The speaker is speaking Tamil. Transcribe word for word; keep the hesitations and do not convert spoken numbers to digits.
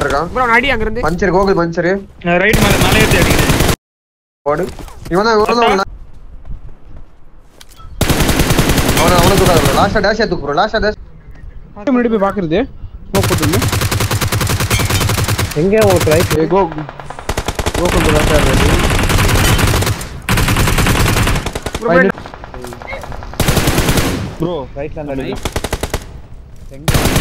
இருக்கான் ப்ரோ அடி அங்க இருந்து பஞ்சர் கோகுல் பஞ்சர் ரைட் மேல மேல ஏத்தி அடிக்குது போடு இவன் தான் இவன் தான் அவன அவன தூக்காத ப்ரோ லாஸ்டா டேஷ் ஏத்து ப்ரோ லாஸ்டா டேஷ் முன்னாடி போய் பாக்குறது ஸ்மோக் போட்டுங்க எங்க ஒரு ரைட் ஏ கோ கோகுல் ப்ரோ லாஸ்டா ரெடி ப்ரோ ரைட்ல அந்த எங்க